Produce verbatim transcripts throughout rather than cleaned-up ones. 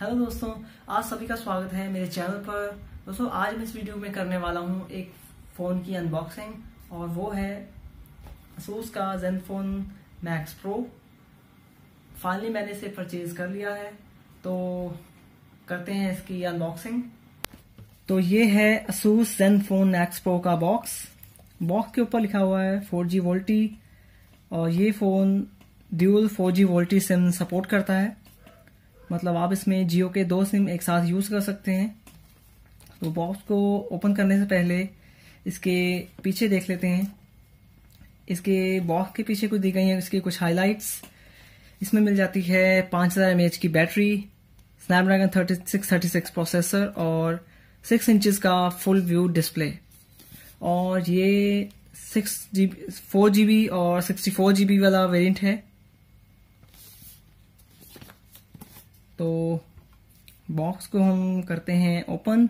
Hello दोस्तों, आज सभी का स्वागत है मेरे चैनल पर। दोस्तों आज मैं इस वीडियो में करने वाला हूं एक फ़ोन की अनबॉक्सिंग और वो है Asus का Zenfone Max Pro। फाइनली मैंने इसे परचेज कर लिया है, तो करते हैं इसकी अनबॉक्सिंग। तो ये है Asus Zenfone Max Pro का बॉक्स। बॉक्स के ऊपर लिखा हुआ है फोर जी वोल्टी और ये phone dual four G VoLTE SIM support करता है, मतलब आप इसमें जियो के दो सिम एक साथ यूज़ कर सकते हैं। तो बॉक्स को ओपन करने से पहले इसके पीछे देख लेते हैं। इसके बॉक्स के पीछे कुछ दी गई हैं इसकी कुछ हाइलाइट्स। इसमें मिल जाती है पाँच हज़ार एम ए एच की battery, Snapdragon thirty six thirty six processor और सिक्स इंचज़ का फुल व्यू डिस्प्ले। और ये six G B four G B और सिक्सटी फोर जी बी वाला वेरिएंट है। तो बॉक्स को हम करते हैं ओपन।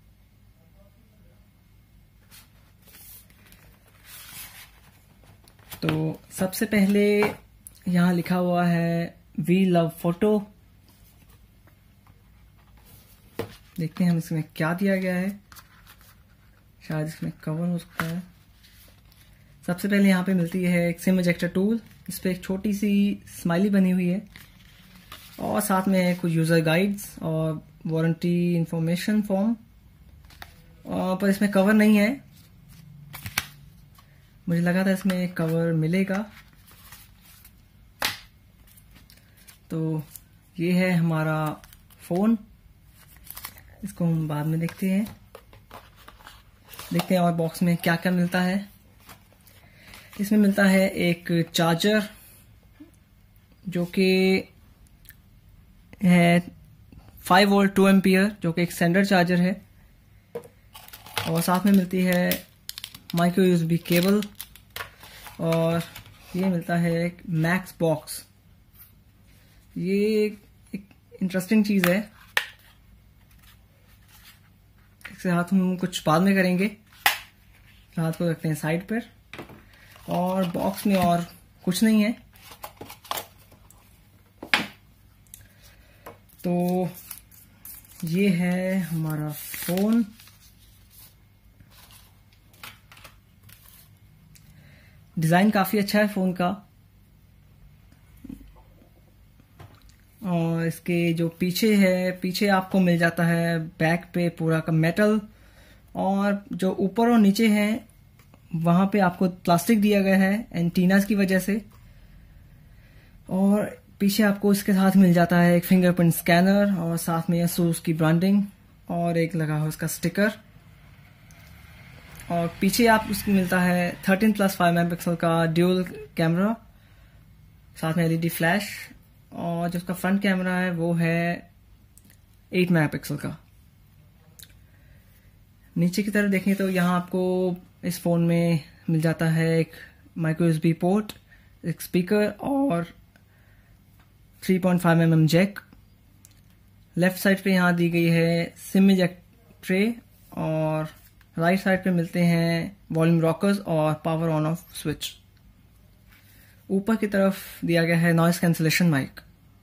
तो सबसे पहले यहाँ लिखा हुआ है वी लव फोटो। देखते हैं हम इसमें क्या दिया गया है, शायद इसमें कवर हो सकता है। सबसे पहले यहाँ पे मिलती है एक सिम इजेक्टर टूल, इस पर एक छोटी सी स्माइली बनी हुई है और साथ में कुछ यूज़र गाइड्स और वारंटी इंफॉर्मेशन फॉर्म। और पर इसमें कवर नहीं है, मुझे लगा था इसमें कवर मिलेगा। तो ये है हमारा फ़ोन, इसको हम बाद में देखते हैं देखते हैं और बॉक्स में क्या क्या मिलता है। इसमें मिलता है एक चार्जर जो कि है फाइव वोल्ट टू एम्पियर, जो कि एक स्टैंडर्ड चार्जर है। और साथ में मिलती है माइक्रो यूएसबी केबल और ये मिलता है एक मैक्स बॉक्स। ये एक इंटरेस्टिंग चीज़ है, इसके साथ हम कुछ बाद में करेंगे। हाथ को रखते हैं साइड पर और बॉक्स में और कुछ नहीं है। तो ये है हमारा फ़ोन। डिज़ाइन काफ़ी अच्छा है फ़ोन का और इसके जो पीछे है, पीछे आपको मिल जाता है बैक पे पूरा का मेटल, और जो ऊपर और नीचे है वहाँ पे आपको प्लास्टिक दिया गया है एंटीनास की वजह से। और पीछे आपको इसके साथ मिल जाता है एक फिंगरप्रिंट स्कैनर और साथ में Asus की ब्रांडिंग और एक लगा हुआ उसका स्टिकर। और पीछे आप उसको मिलता है thirteen plus five mega pixel का ड्यूल कैमरा, साथ में एलईडी फ्लैश, और जो उसका फ्रंट कैमरा है वो है एट मेगा पिक्सल का। नीचे की तरफ देखें तो यहाँ आपको इस फ़ोन में मिल जाता है एक माइक्रो यूएसबी पोर्ट, एक स्पीकर और three point five M M jack. Left side पे यहाँ दी गई है सिम इजेक्ट ट्रे और राइट साइड पे मिलते हैं वॉल्यूम रॉकर्स और पावर ऑन ऑफ स्विच। ऊपर की तरफ दिया गया है नॉइस कैंसिलेशन माइक।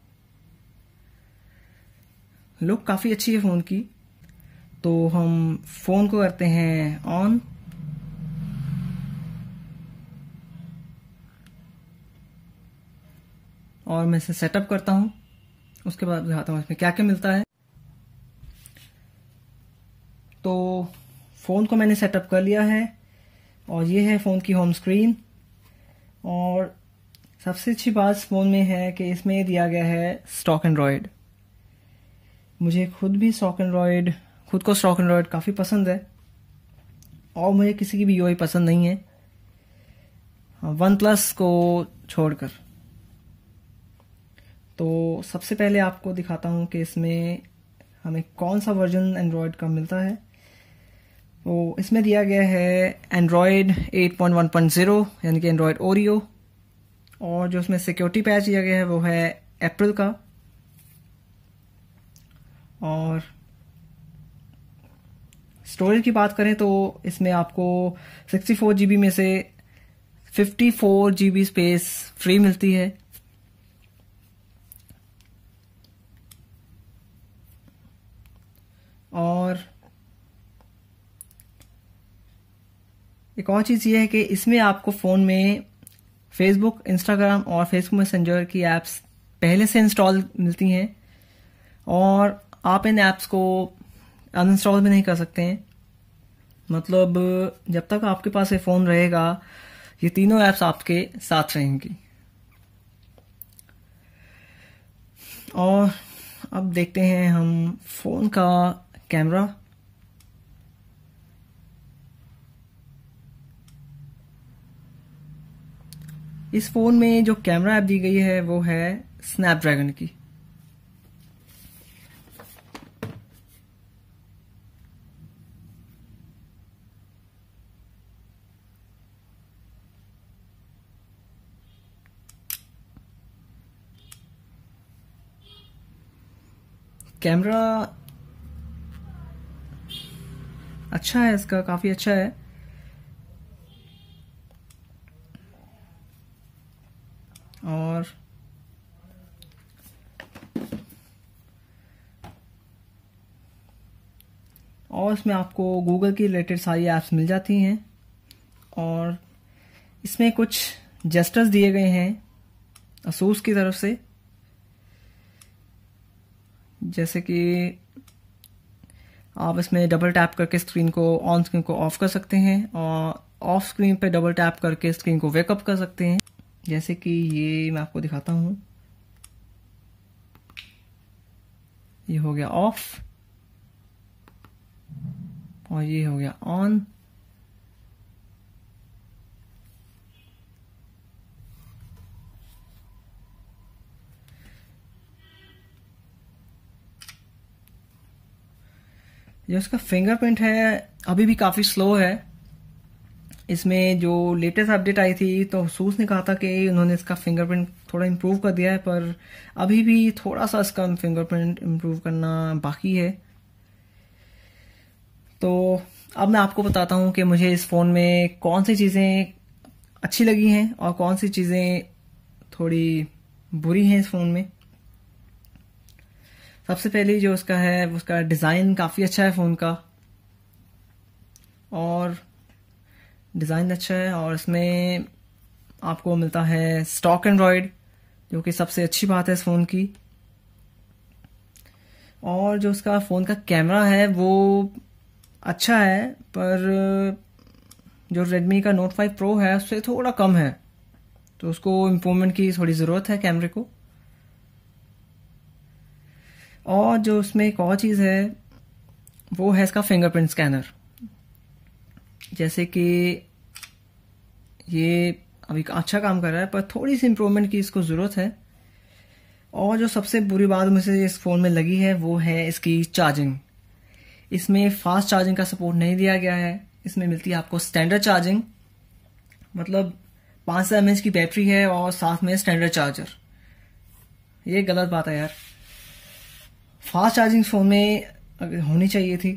लुक काफ़ी अच्छी है फ़ोन की। तो हम फ़ोन को करते हैं ऑन। और मैं इसे सेटअप करता हूं, उसके बाद दिखाता हूं इसमें क्या क्या मिलता है। तो फ़ोन को मैंने सेटअप कर लिया है और ये है फ़ोन की होम स्क्रीन। और सबसे अच्छी बात फ़ोन में है कि इसमें दिया गया है स्टॉक एंड्रॉयड। मुझे खुद भी स्टॉक एंड्रॉयड खुद को स्टॉक एंड्रॉयड काफ़ी पसंद है और मुझे किसी की भी यूआई पसंद नहीं है, वन प्लस को छोड़कर। तो सबसे पहले आपको दिखाता हूं कि इसमें हमें कौन सा वर्जन एंड्रॉयड का मिलता है। तो इसमें दिया गया है Android eight point one point zero यानी कि एंड्रॉयड ओरियो, और जो इसमें सिक्योरिटी पैच दिया गया है वो है अप्रैल का। और स्टोरेज की बात करें तो इसमें आपको सिक्सटी फोर जी बी में से fifty four G B space free मिलती है। एक और चीज़ ये है कि इसमें आपको फ़ोन में फेसबुक, इंस्टाग्राम और फेसबुक मैसेंजर की ऐप्स पहले से इंस्टॉल मिलती हैं और आप इन ऐप्स को अनइंस्टॉल भी नहीं कर सकते हैं। मतलब जब तक आपके पास ये फ़ोन रहेगा ये तीनों ऐप्स आपके साथ रहेंगी। और अब देखते हैं हम फ़ोन का कैमरा। इस फ़ोन में जो कैमरा ऐप दी गई है वो है स्नैपड्रैगन की। कैमरा अच्छा है, इसका काफ़ी अच्छा है। और और इसमें आपको गूगल की रिलेटेड सारी ऐप्स मिल जाती हैं और इसमें कुछ जेस्चर्स दिए गए हैं असूस की तरफ से, जैसे कि आप इसमें डबल टैप करके स्क्रीन को ऑन स्क्रीन को ऑफ कर सकते हैं और ऑफ स्क्रीन पे डबल टैप करके स्क्रीन को वेकअप कर सकते हैं। जैसे कि ये मैं आपको दिखाता हूं, ये हो गया ऑफ और ये हो गया ऑन। जो इसका फिंगरप्रिंट है अभी भी काफ़ी स्लो है। इसमें जो लेटेस्ट अपडेट आई थी तो असूस ने कहा था कि उन्होंने इसका फिंगरप्रिंट थोड़ा इम्प्रूव कर दिया है, पर अभी भी थोड़ा सा इसका फिंगरप्रिंट इम्प्रूव करना बाकी है। तो अब मैं आपको बताता हूँ कि मुझे इस फ़ोन में कौन सी चीज़ें अच्छी लगी हैं और कौन सी चीज़ें थोड़ी बुरी हैं इस फ़ोन में। सबसे पहले जो उसका है उसका डिज़ाइन काफ़ी अच्छा है फ़ोन का, और डिज़ाइन अच्छा है और इसमें आपको मिलता है स्टॉक एंड्रॉयड, जो कि सबसे अच्छी बात है इस फ़ोन की। और जो उसका फ़ोन का कैमरा है वो अच्छा है, पर जो रेडमी का नोट फाइव प्रो है उससे थोड़ा कम है, तो उसको इम्प्रूवमेंट की थोड़ी ज़रूरत है कैमरे को। और जो उसमें एक और चीज़ है वो है इसका फिंगरप्रिंट स्कैनर। जैसे कि ये अभी अच्छा काम कर रहा है, पर थोड़ी सी इम्प्रूवमेंट की इसको ज़रूरत है। और जो सबसे बुरी बात मुझे इस फ़ोन में लगी है वो है इसकी चार्जिंग। इसमें फास्ट चार्जिंग का सपोर्ट नहीं दिया गया है। इसमें मिलती है आपको स्टैंडर्ड चार्जिंग, मतलब पाँच सौ एम एच की बैटरी है और साथ में स्टैंडर्ड चार्जर। ये गलत बात है यार, फास्ट चार्जिंग फ़ोन में होनी चाहिए थी,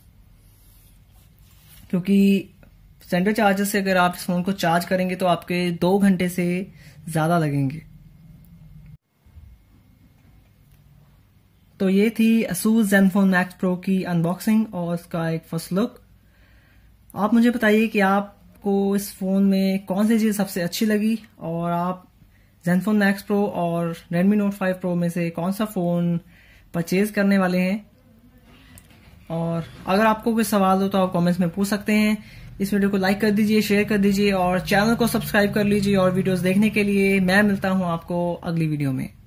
क्योंकि स्टैंडर्ड चार्जर से अगर आप इस फ़ोन को चार्ज करेंगे तो आपके दो घंटे से ज़्यादा लगेंगे। तो ये थी Asus Zenfone Max Pro की अनबॉक्सिंग और उसका एक फर्स्ट लुक। आप मुझे बताइए कि आपको इस फ़ोन में कौन सी चीज़ सबसे अच्छी लगी और आप Zenfone Max Pro और Redmi Note फाइव Pro में से कौन सा फ़ोन परचेज करने वाले हैं। और अगर आपको कोई सवाल हो तो आप कमेंट्स में पूछ सकते हैं। इस वीडियो को लाइक कर दीजिए, शेयर कर दीजिए और चैनल को सब्सक्राइब कर लीजिए। और वीडियोस देखने के लिए मैं मिलता हूं आपको अगली वीडियो में।